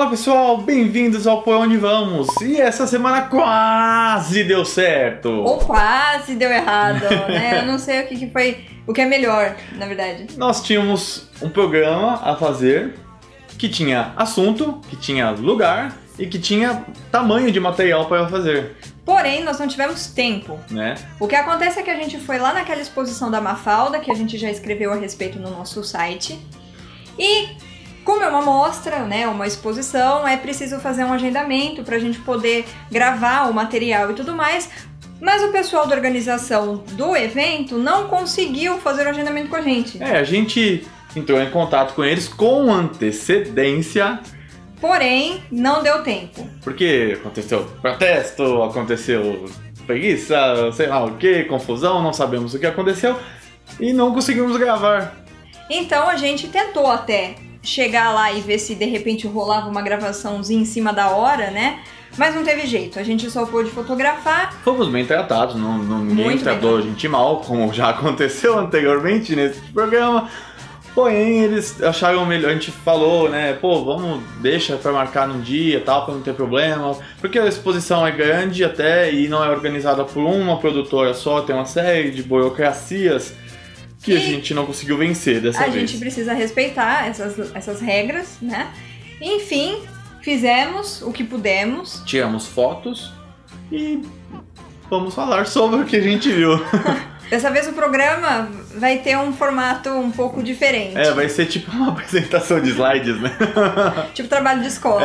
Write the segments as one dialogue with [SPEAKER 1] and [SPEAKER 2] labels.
[SPEAKER 1] pessoal, bem-vindos ao Por Onde Vamos. E essa semana quase deu certo.
[SPEAKER 2] Ou quase deu errado, né? Eu não sei o que foi, o que é melhor, na verdade.
[SPEAKER 1] Nós tínhamos um programa a fazer que tinha assunto, que tinha lugar e que tinha tamanho de material para fazer.
[SPEAKER 2] Porém, nós não tivemos tempo.
[SPEAKER 1] Né?
[SPEAKER 2] O que acontece é que a gente foi lá naquela exposição da Mafalda, que a gente já escreveu a respeito no nosso site. E como é uma mostra, né, uma exposição, é preciso fazer um agendamento para a gente poder gravar o material e tudo mais. Mas o pessoal da organização do evento não conseguiu fazer o agendamento com a gente.
[SPEAKER 1] A gente entrou em contato com eles com antecedência.
[SPEAKER 2] Porém, não deu tempo.
[SPEAKER 1] Porque aconteceu protesto, aconteceu preguiça, sei lá o que, confusão, não sabemos o que aconteceu e não conseguimos gravar.
[SPEAKER 2] Então a gente tentou até chegar lá e ver se de repente rolava uma gravaçãozinha em cima da hora, né? Mas não teve jeito, a gente só pôde fotografar.
[SPEAKER 1] Fomos bem tratados, ninguém tratou a gente mal, como já aconteceu anteriormente nesse programa. Porém, eles acharam melhor, a gente falou, né, deixa pra marcar num dia e tal, pra não ter problema. Porque a exposição é grande até e não é organizada por uma produtora só, tem uma série de burocracias que a gente não conseguiu vencer dessa vez.
[SPEAKER 2] A gente precisa respeitar essas regras, né? Enfim, fizemos o que pudemos.
[SPEAKER 1] Tiramos fotos e vamos falar sobre o que a gente viu.
[SPEAKER 2] Dessa vez o programa vai ter um formato um pouco diferente.
[SPEAKER 1] Vai ser tipo uma apresentação de slides, né?
[SPEAKER 2] Tipo trabalho de escola.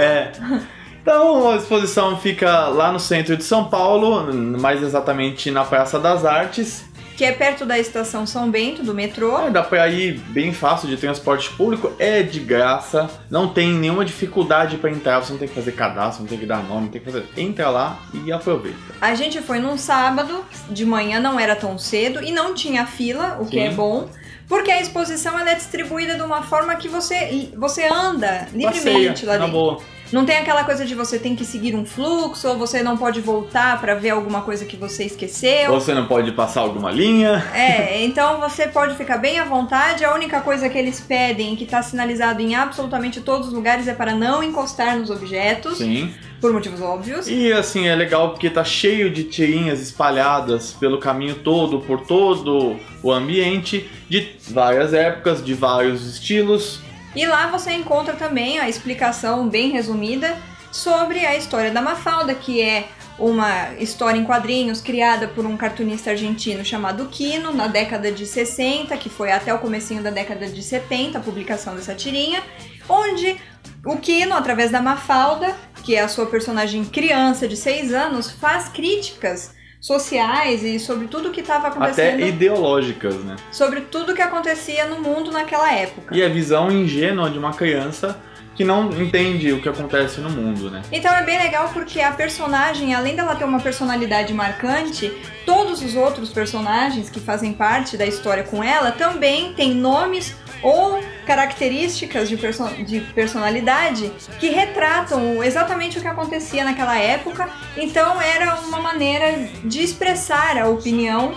[SPEAKER 1] Então a exposição fica lá no centro de São Paulo, mais exatamente na Praça das Artes.
[SPEAKER 2] Que é perto da estação São Bento, do metrô.
[SPEAKER 1] Dá pra ir bem fácil de transporte público, é de graça, não tem nenhuma dificuldade pra entrar, você não tem que fazer cadastro, não tem que dar nome, não tem que fazer... Entra lá e aproveita.
[SPEAKER 2] A gente foi num sábado, de manhã não era tão cedo e não tinha fila, o que é bom. Porque a exposição ela é distribuída de uma forma que você anda livremente lá dentro.
[SPEAKER 1] Boa.
[SPEAKER 2] Não tem aquela coisa de você tem que seguir um fluxo, ou você não pode voltar pra ver alguma coisa que você esqueceu.
[SPEAKER 1] Ou você não pode passar alguma linha.
[SPEAKER 2] Então você pode ficar bem à vontade. A única coisa que eles pedem, que tá sinalizado em absolutamente todos os lugares, é para não encostar nos objetos.
[SPEAKER 1] Sim.
[SPEAKER 2] Por motivos óbvios.
[SPEAKER 1] E assim, é legal porque tá cheio de tirinhas espalhadas pelo caminho todo, por todo o ambiente, de várias épocas, de vários estilos.
[SPEAKER 2] E lá você encontra também a explicação bem resumida sobre a história da Mafalda, que é uma história em quadrinhos criada por um cartunista argentino chamado Quino, na década de 60, que foi até o comecinho da década de 70, a publicação dessa tirinha, onde o Quino, através da Mafalda, que é a sua personagem criança de 6 anos, faz críticas sociais e sobre tudo que estava acontecendo.
[SPEAKER 1] Até ideológicas, né?
[SPEAKER 2] Sobre tudo que acontecia no mundo naquela época.
[SPEAKER 1] E a visão ingênua de uma criança que não entende o que acontece no mundo, né?
[SPEAKER 2] Então é bem legal porque a personagem, além dela ter uma personalidade marcante, todos os outros personagens que fazem parte da história com ela também têm nomes ou características de personalidade que retratam exatamente o que acontecia naquela época. Então era uma maneira de expressar a opinião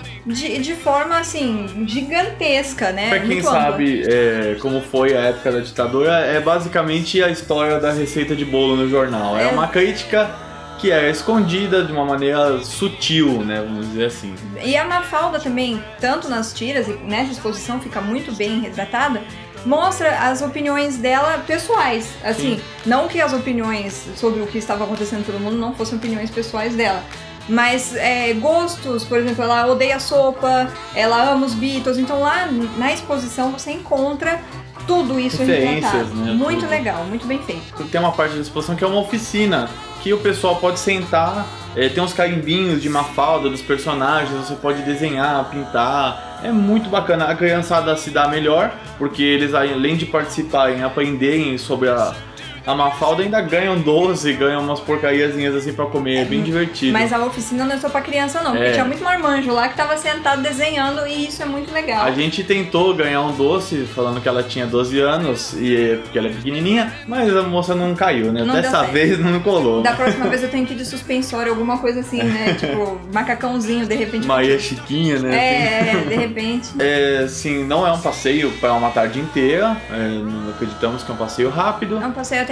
[SPEAKER 2] de forma assim gigantesca, né?
[SPEAKER 1] Pra quem sabe como foi a época da ditadura, é basicamente a história da receita de bolo no jornal. É uma crítica que é escondida de uma maneira sutil, né, vamos dizer assim.
[SPEAKER 2] E a Mafalda também, tanto nas tiras e nessa exposição fica muito bem retratada, mostra as opiniões dela pessoais, assim, não que as opiniões sobre o que estava acontecendo pelo mundo não fossem opiniões pessoais dela, mas gostos, por exemplo, ela odeia sopa, ela ama os Beatles, então lá na exposição você encontra tudo isso retratado.
[SPEAKER 1] Né,
[SPEAKER 2] muito legal, muito bem feito.
[SPEAKER 1] Tem uma parte da exposição que é uma oficina, que o pessoal pode sentar, tem uns carimbinhos de Mafalda dos personagens, você pode desenhar, pintar, é muito bacana. A criançada se dá melhor, porque eles além de participarem, aprenderem sobre a Mafalda, ainda ganham doce, ganham umas porcariazinhas assim pra comer, é bem divertido.
[SPEAKER 2] Mas a oficina não é só pra criança não, porque tinha muito marmanjo lá que tava sentado desenhando e isso é muito legal.
[SPEAKER 1] A gente tentou ganhar um doce, falando que ela tinha 12 anos, porque ela é pequenininha, mas a moça não caiu, né? Dessa vez não colou.
[SPEAKER 2] Da próxima vez eu tenho que ir de suspensório, alguma coisa assim, né? Tipo, macacãozinho, de repente.
[SPEAKER 1] Maria Chiquinha, né?
[SPEAKER 2] De repente.
[SPEAKER 1] Sim, não é um passeio pra uma tarde inteira, acreditamos que é um passeio rápido.
[SPEAKER 2] É um passeio até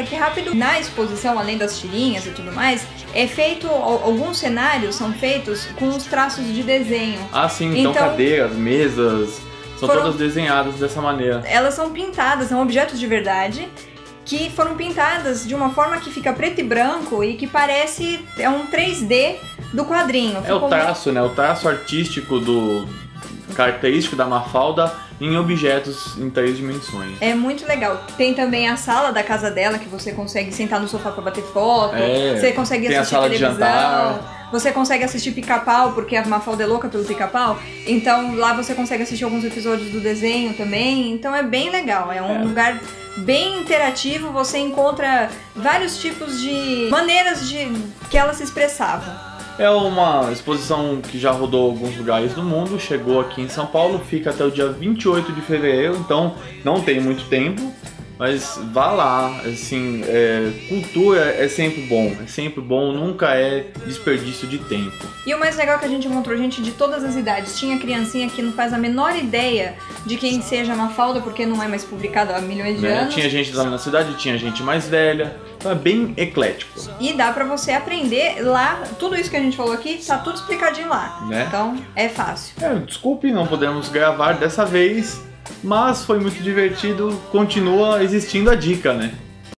[SPEAKER 2] aqui rápido. Na exposição, além das tirinhas e tudo mais, é feito, alguns cenários são feitos com os traços de desenho.
[SPEAKER 1] Ah, sim, então cadeiras, mesas, são todas desenhadas dessa maneira.
[SPEAKER 2] Elas são pintadas, são objetos de verdade, que foram pintadas de uma forma que fica preto e branco e que parece um 3D do quadrinho.
[SPEAKER 1] É o traço, né? O traço artístico característico da Mafalda em objetos em 3 dimensões.
[SPEAKER 2] É muito legal. Tem também a sala da casa dela, que você consegue sentar no sofá para bater foto, você consegue assistir
[SPEAKER 1] a sala
[SPEAKER 2] televisão,
[SPEAKER 1] de jantar.
[SPEAKER 2] Você consegue assistir Pica-Pau, porque a Mafalda é louca pelo Pica-Pau, então lá você consegue assistir alguns episódios do desenho também, então é bem legal, é um lugar bem interativo, você encontra vários tipos de maneiras que ela se expressava.
[SPEAKER 1] É uma exposição que já rodou alguns lugares do mundo, chegou aqui em São Paulo, fica até o dia 28 de fevereiro, então não tem muito tempo, mas vá lá, assim, cultura é sempre bom, nunca é desperdício de tempo.
[SPEAKER 2] E o mais legal é que a gente encontrou gente de todas as idades, tinha criancinha que não faz a menor ideia de quem seja Mafalda, porque não é mais publicada há milhões de anos.
[SPEAKER 1] Tinha gente lá na cidade, tinha gente mais velha, então é bem eclético.
[SPEAKER 2] E dá pra você aprender lá, tudo isso que a gente falou aqui, tá tudo explicadinho lá, então é fácil.
[SPEAKER 1] Desculpe, não podemos gravar dessa vez, mas foi muito divertido, continua existindo a dica, né?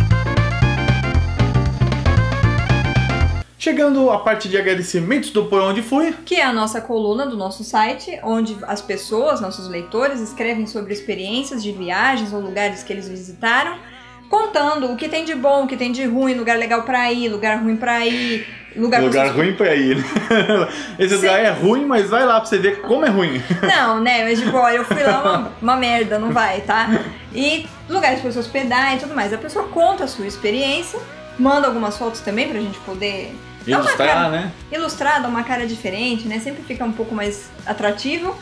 [SPEAKER 1] Chegando à parte de agradecimentos do Por Onde Fui,
[SPEAKER 2] que é a nossa coluna do nosso site, onde as pessoas, nossos leitores, escrevem sobre experiências de viagens ou lugares que eles visitaram, contando o que tem de bom, o que tem de ruim, lugar legal pra ir, lugar ruim pra ir, lugar
[SPEAKER 1] ruim pra ir. Esse lugar é ruim, mas vai lá pra você ver como é ruim.
[SPEAKER 2] Não, né? Mas tipo, eu fui lá uma merda, não vai, tá? E lugares pra se hospedar e tudo mais. A pessoa conta a sua experiência, manda algumas fotos também pra gente poder
[SPEAKER 1] ilustrar, né?
[SPEAKER 2] Ilustrar, dar uma cara diferente, né? Sempre fica um pouco mais atrativo.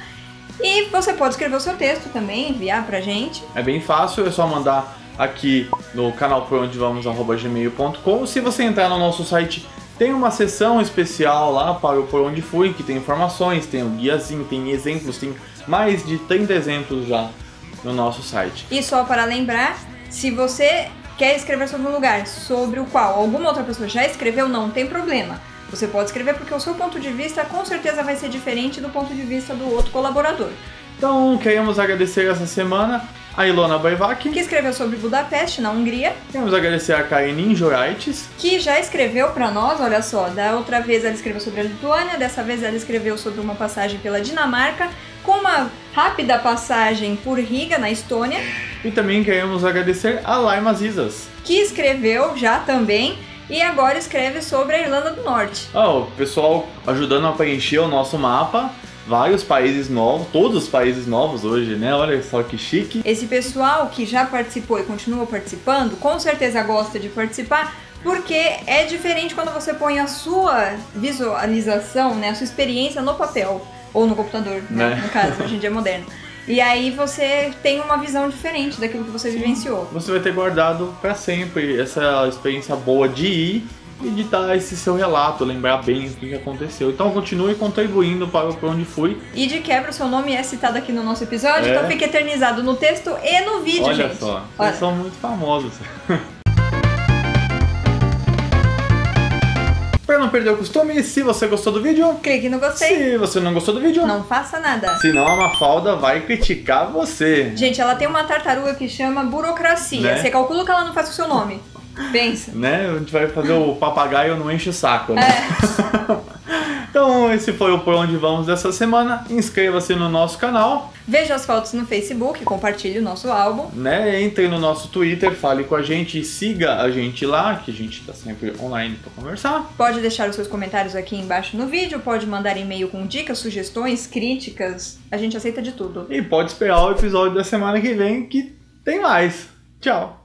[SPEAKER 2] E você pode escrever o seu texto também, enviar pra gente.
[SPEAKER 1] É bem fácil, é só mandar aqui no canal porondevamos@gmail.com. Se você entrar no nosso site, tem uma seção especial lá para o Por Onde Fui, que tem informações, tem um guiazinho, tem exemplos, tem mais de 30 exemplos já no nosso site.
[SPEAKER 2] E só para lembrar, se você quer escrever sobre um lugar sobre o qual alguma outra pessoa já escreveu, não tem problema. Você pode escrever porque o seu ponto de vista com certeza vai ser diferente do ponto de vista do outro colaborador.
[SPEAKER 1] Então, queremos agradecer essa semana a Ilona Baivac,
[SPEAKER 2] que escreveu sobre Budapeste, na Hungria.
[SPEAKER 1] Queremos agradecer a Karine Joraites,
[SPEAKER 2] que já escreveu pra nós, olha só. Da outra vez ela escreveu sobre a Lituânia, dessa vez ela escreveu sobre uma passagem pela Dinamarca, com uma rápida passagem por Riga, na Estônia.
[SPEAKER 1] E também queremos agradecer a Laima Zizas,
[SPEAKER 2] que escreveu já também e agora escreve sobre a Irlanda do Norte.
[SPEAKER 1] O pessoal ajudando a preencher o nosso mapa. Vários países novos, todos os países novos hoje, né? Olha só que chique.
[SPEAKER 2] Esse pessoal que já participou e continua participando, com certeza gosta de participar, porque é diferente quando você põe a sua visualização, né? A sua experiência no papel, ou no computador, né? No caso, hoje em dia é moderno. E aí você tem uma visão diferente daquilo que você vivenciou.
[SPEAKER 1] Você vai ter guardado pra sempre essa experiência boa de ir e de dar esse seu relato, lembrar bem o que aconteceu. Então continue contribuindo para o Por Onde Fui.
[SPEAKER 2] E de quebra o seu nome é citado aqui no nosso episódio, então fica eternizado no texto e no vídeo, gente.
[SPEAKER 1] Olha só, vocês são muito famosos. Para não perder o costume, se você gostou do vídeo,
[SPEAKER 2] clique no gostei.
[SPEAKER 1] Se você não gostou do vídeo,
[SPEAKER 2] não faça nada.
[SPEAKER 1] Senão a Mafalda vai criticar você.
[SPEAKER 2] Gente, ela tem uma tartaruga que chama burocracia.
[SPEAKER 1] Né?
[SPEAKER 2] Você calcula que ela não faz com o seu nome. Pensa.
[SPEAKER 1] Né? A gente vai fazer o papagaio não enche o saco, né? Então esse foi o Por Onde Vamos dessa semana. Inscreva-se no nosso canal.
[SPEAKER 2] Veja as fotos no Facebook, compartilhe o nosso álbum.
[SPEAKER 1] Né? Entre no nosso Twitter, fale com a gente e siga a gente lá, que a gente tá sempre online para conversar.
[SPEAKER 2] Pode deixar os seus comentários aqui embaixo no vídeo, pode mandar e-mail com dicas, sugestões, críticas. A gente aceita de tudo.
[SPEAKER 1] E pode esperar o episódio da semana que vem, que tem mais. Tchau!